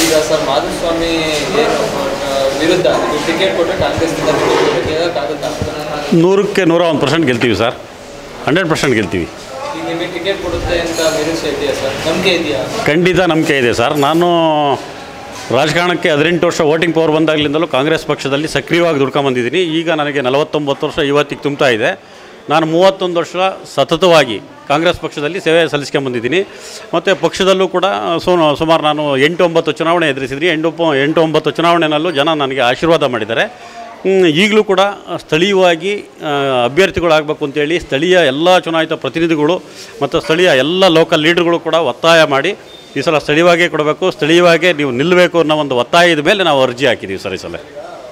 ಈಗ ಸರ್ ಮಾಧುಸ್ವಾಮಿ ಏನು ವಿರುದ್ಧ ಟಿಕೆಟ್ ಕೊಟ್ಟರೆ ಕಾಂಗ್ರೆಸ್ನಿಂದ ಟಿಕೆಟ್ ಕೊಟ್ಟರೆ ಗೆಲ್ಲಕ್ಕಾಗುತ್ತಾ? 100ಕ್ಕೆ 101% ಗೆಲ್ತೀವಿ ಸರ್, 100% ಗೆಲ್ತೀವಿ. ಈಗ ನಿಮಗೆ ಟಿಕೆಟ್ ಕೊಡುತ್ತೆ ಅಂತ ನಿರೀಕ್ಷೆ ಇದೆಯಾ ಸರ್? ನಂಬಿಕೆ ಇದೆಯಾ? ಖಂಡಿತ ನಂಬಿಕೆ ಇದೆ ಸರ್. ನಾನು ರಾಜಕಾರಣಕ್ಕೆ 18 ವರ್ಷ ವೋಟಿಂಗ್ ಪವರ್ ಬಂದಾಗಲಿಂದಲೂ ಕಾಂಗ್ರೆಸ್ ಪಕ್ಷದಲ್ಲಿ ಸಕ್ರಿಯವಾಗಿ ದುಡ್ಕೊಂಬಂದಿದ್ದೀನಿ. ಈಗ ನನಗೆ 49 ವರ್ಷ ಇವತ್ತಿಗೆ ತುಂಬ್ತಾ ಇದೆ. ನಾನು 31 ವರ್ಷ ಸತತವಾಗಿ ಕಾಂಗ್ರೆಸ್ ಪಕ್ಷದಲ್ಲಿ ಸೇವೆ ಸಲ್ಲಿಸ್ಕೊಂಬಂದಿದ್ದೀನಿ. ಮತ್ತು ಪಕ್ಷದಲ್ಲೂ ಕೂಡ ಸುಮಾರು ನಾನು 8-9 ಚುನಾವಣೆ ಎದುರಿಸಿದ್ರಿ. 8-9 ಚುನಾವಣೆಯಲ್ಲೂ ಜನ ನನಗೆ ಆಶೀರ್ವಾದ ಮಾಡಿದ್ದಾರೆ. ಈಗಲೂ ಕೂಡ ಸ್ಥಳೀಯವಾಗಿ ಅಭ್ಯರ್ಥಿಗಳಾಗಬೇಕು ಅಂತೇಳಿ ಸ್ಥಳೀಯ ಎಲ್ಲ ಚುನಾಯಿತ ಪ್ರತಿನಿಧಿಗಳು ಮತ್ತು ಸ್ಥಳೀಯ ಎಲ್ಲ ಲೋಕಲ್ ಲೀಡರ್ಗಳು ಕೂಡ ಒತ್ತಾಯ ಮಾಡಿ ಈ ಸಲ ಸ್ಥಳೀಯವಾಗೇ ಕೊಡಬೇಕು, ಸ್ಥಳೀಯವಾಗೇ ನೀವು ನಿಲ್ಲಬೇಕು ಅನ್ನೋ ಒಂದು ಒತ್ತಾಯದ ಮೇಲೆ ನಾವು ಅರ್ಜಿ ಹಾಕಿದ್ದೀವಿ ಸರ್. ಈ ಸಲ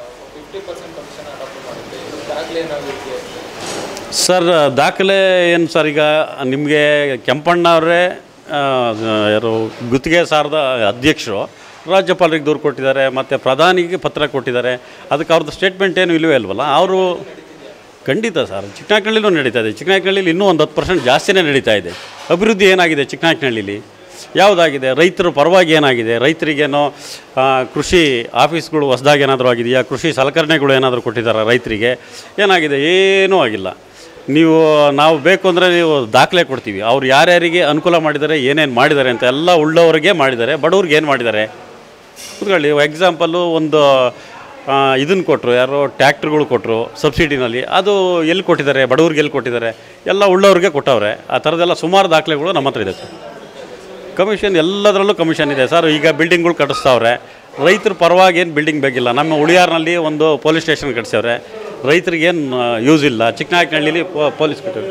ಸರ್ ದಾಖಲೆ ಏನು ಸರ್, ಈಗ ನಿಮಗೆ ಕೆಂಪಣ್ಣ ಅವರೇ ಯಾರು ಗುತ್ತಿಗೆ ಸಾರದ ಅಧ್ಯಕ್ಷರು ರಾಜ್ಯಪಾಲರಿಗೆ ದೂರು ಕೊಟ್ಟಿದ್ದಾರೆ, ಮತ್ತು ಪ್ರಧಾನಿಗೆ ಪತ್ರ ಕೊಟ್ಟಿದ್ದಾರೆ. ಅದಕ್ಕೆ ಅವ್ರದ್ದು ಸ್ಟೇಟ್ಮೆಂಟ್ ಏನು ಇಲ್ಲವೇ ಅಲ್ವಲ್ಲ. ಅವರು ಖಂಡಿತ ಸರ್ ಚಿಕ್ಕನಾಯಕನಹಳ್ಳಿಲೂ ನಡೀತಾ ಇದೆ. ಚಿಕ್ಕನಾಯಕನಹಳ್ಳಿಲಿ ಇನ್ನೂ ಒಂದು 10% ಜಾಸ್ತಿನೇ ನಡೀತಾ ಇದೆ. ಅಭಿವೃದ್ಧಿ ಏನಾಗಿದೆ ಚಿಕ್ಕನಾಯಕನಹಳ್ಳಿಲಿ? ಯಾವುದಾಗಿದೆ? ರೈತರ ಪರವಾಗಿ ಏನಾಗಿದೆ? ರೈತರಿಗೇನೋ ಕೃಷಿ ಆಫೀಸ್ಗಳು ಹೊಸದಾಗಿ ಏನಾದರೂ ಆಗಿದೆಯಾ? ಕೃಷಿ ಸಲಕರಣೆಗಳು ಏನಾದರೂ ಕೊಟ್ಟಿದ್ದಾರೆ ರೈತರಿಗೆ? ಏನಾಗಿದೆ? ಏನೂ ಆಗಿಲ್ಲ. ನಾವು ಬೇಕು ಅಂದರೆ ನೀವು ದಾಖಲೆ ಕೊಡ್ತೀವಿ. ಅವ್ರು ಯಾರ್ಯಾರಿಗೆ ಅನುಕೂಲ ಮಾಡಿದ್ದಾರೆ, ಏನೇನು ಮಾಡಿದ್ದಾರೆ ಅಂತ ಎಲ್ಲ ಉಳ್ಳವರಿಗೆ ಮಾಡಿದ್ದಾರೆ, ಬಡವ್ರಿಗೆ ಏನು ಮಾಡಿದ್ದಾರೆ ಕೂತ್ಕೊಳ್ಳಿ. ಎಕ್ಸಾಂಪಲ್ಲು ಒಂದು ಇದನ್ನು ಕೊಟ್ಟರು, ಯಾರೋ ಟ್ಯಾಕ್ಟ್ರುಗಳು ಕೊಟ್ಟರು ಸಬ್ಸಿಡಿನಲ್ಲಿ. ಅದು ಎಲ್ಲಿ ಕೊಟ್ಟಿದ್ದಾರೆ? ಬಡವ್ರಿಗೆ ಎಲ್ಲಿ ಕೊಟ್ಟಿದ್ದಾರೆ? ಎಲ್ಲ ಉಳ್ಳವ್ರಿಗೆ ಕೊಟ್ಟವ್ರೆ. ಆ ಥರದ್ದೆಲ್ಲ ಸುಮಾರು ದಾಖಲೆಗಳು ನಮ್ಮ ಹತ್ರ ಇದೆ ಸರ್. ಕಮಿಷನ್ ಎಲ್ಲದರಲ್ಲೂ ಕಮಿಷನ್ ಇದೆ ಸರ್. ಈಗ ಬಿಲ್ಡಿಂಗ್ಗಳು ಕಟ್ಟಿಸ್ತವ್ರೆ. ರೈತರ ಪರವಾಗಿ ಏನು ಬಿಲ್ಡಿಂಗ್ ಬೇಕಿಲ್ಲ. ನಮ್ಮ ಉಳಿಯಾರ್ನಲ್ಲಿ ಒಂದು ಪೊಲೀಸ್ ಸ್ಟೇಷನ್ ಕಟ್ಟಿಸವ್ರೆ. ರೈತರಿಗೇನು ಯೂಸ್ ಇಲ್ಲ. ಚಿಕ್ಕನಾಯಕನಹಳ್ಳಿಲಿ ಪೊಲೀಸ್ ಕಟ್ಟೋರು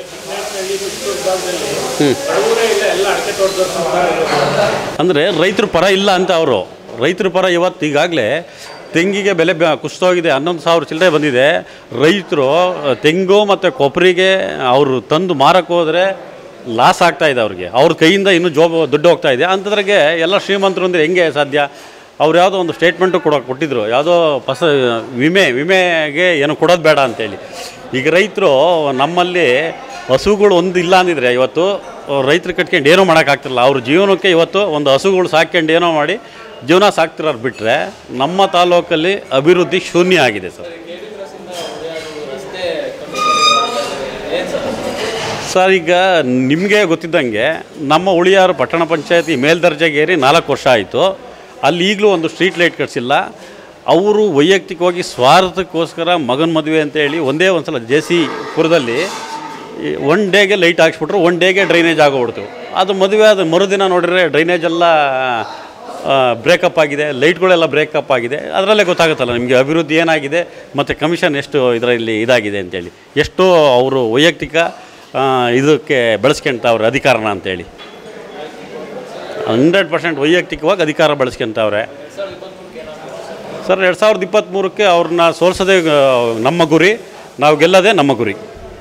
ಅಂದರೆ ರೈತರ ಪರ ಇಲ್ಲ ಅಂತ ಅವರು. ರೈತರ ಪರ ಇವತ್ತು ಈಗಾಗಲೇ ತೆಂಗಿಗೆ ಬೆಲೆ ಕುಸಿತೋಗಿದೆ, 11,000 ಚಿಲ್ಲರೆ ಬಂದಿದೆ. ರೈತರು ತೆಂಗು ಮತ್ತು ಕೊಬ್ಬರಿಗೆ ಅವರು ತಂದು ಮಾರಕ್ಕೆ ಹೋದರೆ ಲಾಸ್ ಆಗ್ತಾಯಿದೆ ಅವ್ರಿಗೆ. ಅವ್ರ ಕೈಯಿಂದ ಇನ್ನೂ ದುಡ್ಡು ಹೋಗ್ತಾ ಇದೆ. ಅಂಥದ್ರಾಗೆ ಎಲ್ಲ ಶ್ರೀಮಂತರು ಅಂದರೆ ಹೆಂಗೆ ಸಾಧ್ಯ? ಅವ್ರು ಯಾವುದೋ ಒಂದು ಸ್ಟೇಟ್ಮೆಂಟು ಕೊಟ್ಟಿದ್ರು, ಯಾವುದೋ ವಿಮೆಗೆ ಏನು ಕೊಡೋದು ಬೇಡ ಅಂತೇಳಿ. ಈಗ ರೈತರು ನಮ್ಮಲ್ಲಿ ಹಸುಗಳು ಒಂದು ಇಲ್ಲ ಅಂದಿದ್ರೆ ಇವತ್ತು ರೈತರು ಕಟ್ಕೊಂಡು ಏನೂ ಮಾಡೋಕ್ಕಾಗ್ತಿರಲ್ಲ. ಅವ್ರ ಜೀವನಕ್ಕೆ ಇವತ್ತು ಒಂದು ಹಸುಗಳು ಸಾಕ್ಕೊಂಡು ಏನೋ ಮಾಡಿ ಜೀವನ ಸಾಕ್ತಿರೋರು ಬಿಟ್ಟರೆ ನಮ್ಮ ತಾಲೂಕಲ್ಲಿ ಅಭಿವೃದ್ಧಿ ಶೂನ್ಯ ಆಗಿದೆ ಸರ್. ಸರ್ ಈಗ ನಿಮಗೆ ಗೊತ್ತಿದ್ದಂಗೆ ನಮ್ಮ ಉಳಿಯಾರು ಪಟ್ಟಣ ಪಂಚಾಯತಿ ಮೇಲ್ದರ್ಜೆಗೇರಿ 4 ವರ್ಷ ಆಯಿತು. ಅಲ್ಲಿ ಈಗಲೂ ಒಂದು ಸ್ಟ್ರೀಟ್ ಲೈಟ್ ಕಟ್ಸಿಲ್ಲ. ಅವರು ವೈಯಕ್ತಿಕವಾಗಿ ಸ್ವಾರ್ಥಕ್ಕೋಸ್ಕರ ಮಗನ ಮದುವೆ ಅಂತೇಳಿ ಒಂದೇ ಒಂದು ಸಲ JC ಪುರದಲ್ಲಿ 1 ಡೇಗೆ ಲೈಟ್ ಹಾಕ್ಸ್ಬಿಟ್ರು, 1 ಡೇಗೆ ಡ್ರೈನೇಜ್ ಆಗೋಗ್ಬಿಡ್ತು. ಅದು ಮದುವೆ ಆದ ಮರುದಿನ ನೋಡಿದ್ರೆ ಡ್ರೈನೇಜ್ ಎಲ್ಲ ಬ್ರೇಕಪ್ ಆಗಿದೆ, ಲೈಟ್ಗಳೆಲ್ಲ ಬ್ರೇಕಪ್ ಆಗಿದೆ. ಅದರಲ್ಲೇ ಗೊತ್ತಾಗುತ್ತಲ್ಲ ನಿಮಗೆ ಅಭಿವೃದ್ಧಿ ಏನಾಗಿದೆ ಮತ್ತು ಕಮಿಷನ್ ಎಷ್ಟು ಇದರಲ್ಲಿ ಇದಾಗಿದೆ ಅಂತೇಳಿ. ಎಷ್ಟೋ ಅವರು ವೈಯಕ್ತಿಕ ಇದಕ್ಕೆ ಬೆಳೆಸ್ಕೊಂತವ್ರೆ ಅಧಿಕಾರನ ಅಂತೇಳಿ. 100% ವೈಯಕ್ತಿಕವಾಗಿ ಅಧಿಕಾರ ಬೆಳೆಸ್ಕೊಂತವ್ರೆ ಸರ್. 2023ಕ್ಕೆ ಅವ್ರನ್ನ ಸೋಲಿಸೋದೇ ನಮ್ಮ ಗುರಿ, ನಾವು ಗೆಲ್ಲೋದೇ ನಮ್ಮ ಗುರಿ.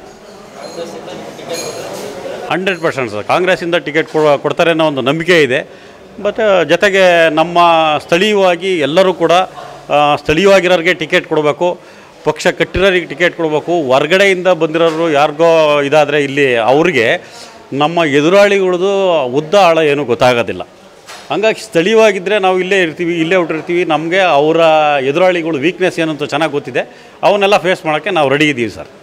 100% ಸರ್ ಕಾಂಗ್ರೆಸ್ಸಿಂದ ಟಿಕೆಟ್ ಕೊಡ್ತಾರೆ ಅನ್ನೋ ಒಂದು ನಂಬಿಕೆ ಇದೆ. ಬಟ್ ಜೊತೆಗೆ ನಮ್ಮ ಸ್ಥಳೀಯವಾಗಿ ಎಲ್ಲರೂ ಕೂಡ ಸ್ಥಳೀಯವಾಗಿರೋರಿಗೆ ಟಿಕೆಟ್ ಕೊಡಬೇಕು, ಪಕ್ಷ ಕಟ್ಟಿರೋರಿಗೆ ಟಿಕೆಟ್ ಕೊಡಬೇಕು. ಹೊರ್ಗಡೆಯಿಂದ ಬಂದಿರೋರು ಯಾರಿಗೋ ಇದಾದರೆ ಇಲ್ಲಿ ಅವ್ರಿಗೆ ನಮ್ಮ ಎದುರಾಳಿಗಳದು ಉದ್ದ ಆಳ ಏನೂ ಗೊತ್ತಾಗೋದಿಲ್ಲ. ಹಂಗಾಗಿ ಸ್ಥಳೀಯವಾಗಿದ್ದರೆ ನಾವು ಇಲ್ಲೇ ಇರ್ತೀವಿ, ಇಲ್ಲೇ ಹುಟ್ಟಿರ್ತೀವಿ. ನಮಗೆ ಅವರ ಎದುರಾಳಿಗಳು ವೀಕ್ನೆಸ್ ಏನಂತ ಚೆನ್ನಾಗಿ ಗೊತ್ತಿದೆ. ಅವನ್ನೆಲ್ಲ ಫೇಸ್ ಮಾಡೋಕ್ಕೆ ನಾವು ರೆಡಿ ಇದ್ದೀವಿ ಸರ್.